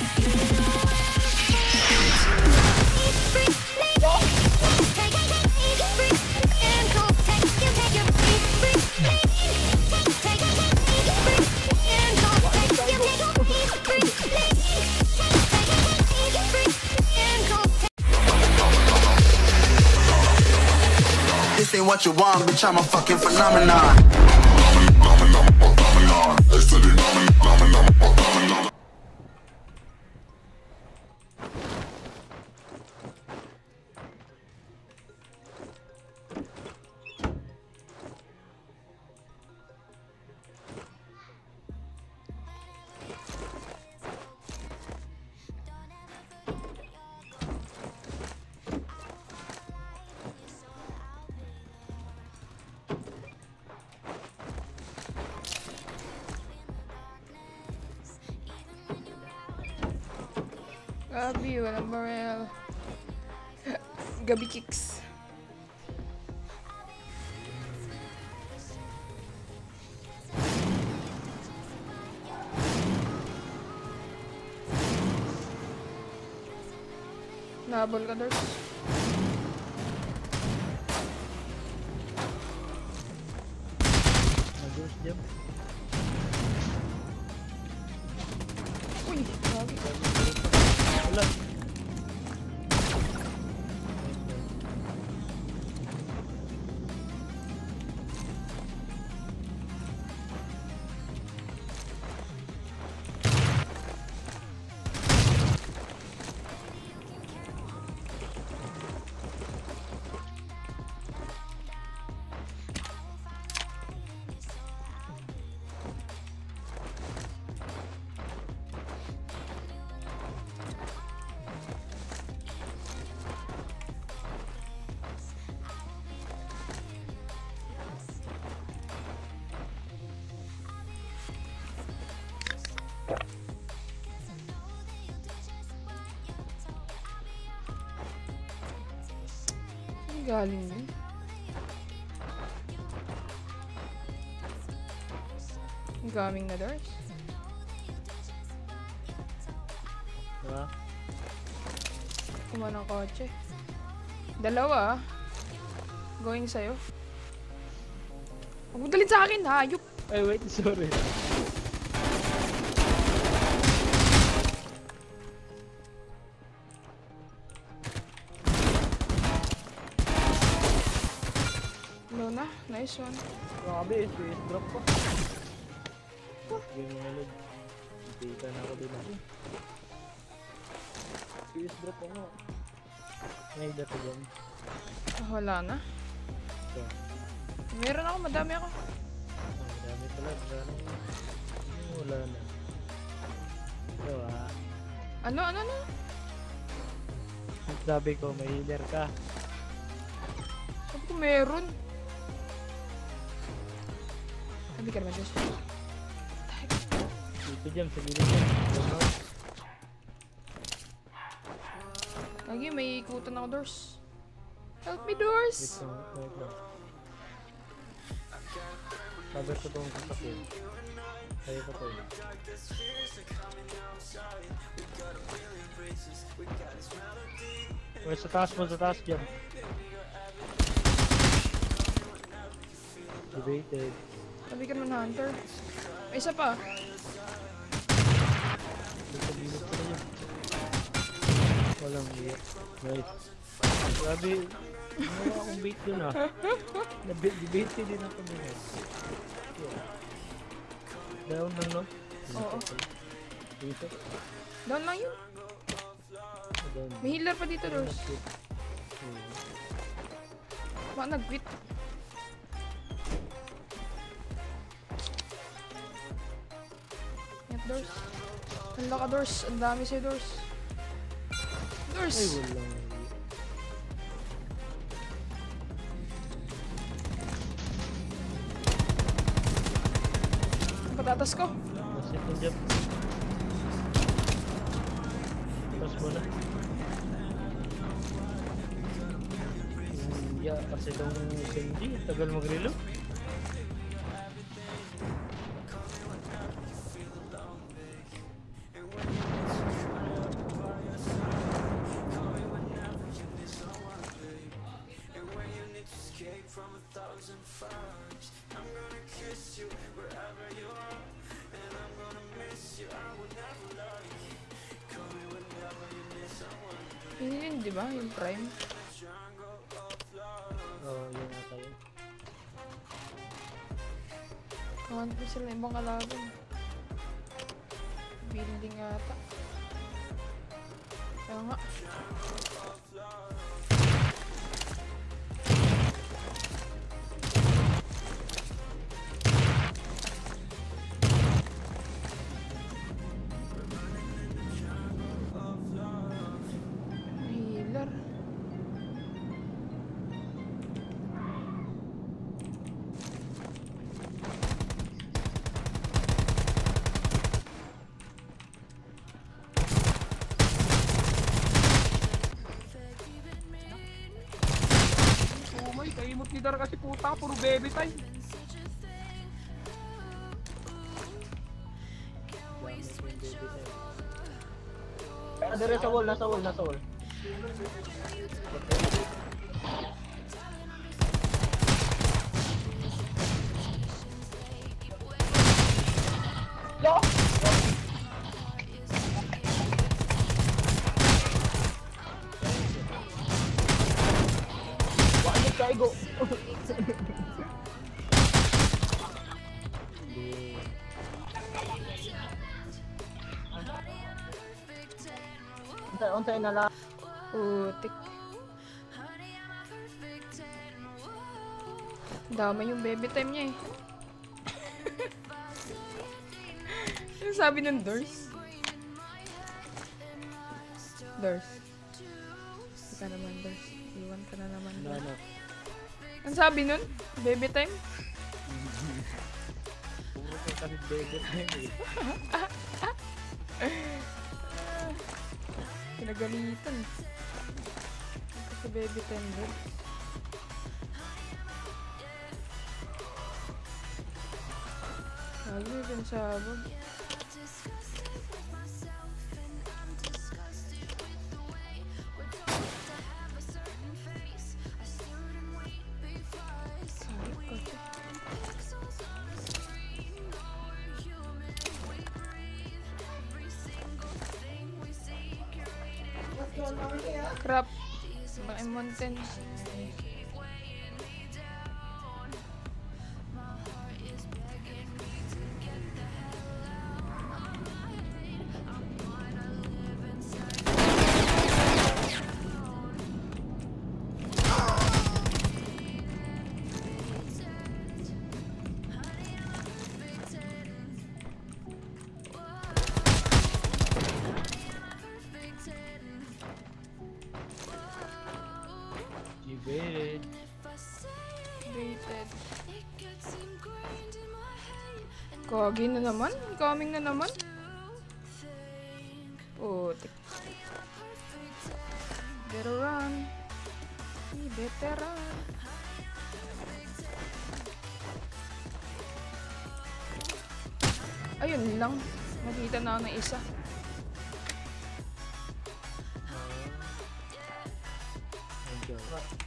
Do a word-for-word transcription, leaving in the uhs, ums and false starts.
This ain't what you want, bitch, I'm a fucking phenomenon. Gabi, walang barrel. Gabi kicks. Nahabol ka, Dors. Nag-dors jam. Uy, gagi. Wala. Galing yun. Gaming na, Dors. Diba? Kuma ng kotse. Dalawa ah. Going sa'yo. Huwag mo dalhin sa akin, hayop! Ay, wait, sorry. No na, nice one. Grabe, S P S drop pa. Game mo nalog. Dita na ako din ako. S P S drop ako. May data dyan. Ah, wala na. So, Meron ako, madami ako. ah, madami pala. Wala na. Wala na. Diba? Ano, ano, ano? Sabi ko, may healer ka. Sabi ko meron. Sabi ka naman, Diyos. Dito dyan, sa gilid dyan. Lagi, may ikutan ako, Dors. Help me, Dors! Wait lang, wait lang. Sabi ko itong sasakyan. Kaya ko to. Wait, sa taas mo, sa taas dyan. Debated. Sabi ka naman, Hunter. May isa pa. Dito, bilog ko na yun. Walang bait. Right. Grabe, wala akong bait dun ah. Debated din ako din eh. Down lang no? Oo. Dito. Down lang yun. Down. May healer pa dito, Dors. Baka nag-quit. Yan, Dors. Handa ka, Dors. Ang dami sa'yo, Dors. Dors! Ay, walang Patatas ko. Masit yung jump. Tapos mo na. Hindi kasi itong Sandy, tagal mag-reload. Yun yun, di ba? Yung prime. Oo, oh, yun ata yun. Kawan ko sila ibang kalaban. Building ata. Kaya nga. Healer. Oh my, kaimot ni Dar kasi puta, puro baby time. Ah, dire sa wall, nasa wall, nasa wall. Yo! Wala ka igo. Hindi. Untay, untay na lang. Putik. Dama yung baby time niya eh. Ano sabi ng Dors? Dors. Ika naman, Dors. Iwan ka na naman. Ano, ano? Ano sabi nun? Baby time? Puro ko kasi baby time eh. Pinagalitan. Kasi baby time doon. Lagi din sabog. Crap. Baka mountain. Jibid. Baited. Kagi na naman? Coming na naman? Putik. Better run. Hey, better run. Ayun lang. Makita na ako ng isa. Ah. Enjoy.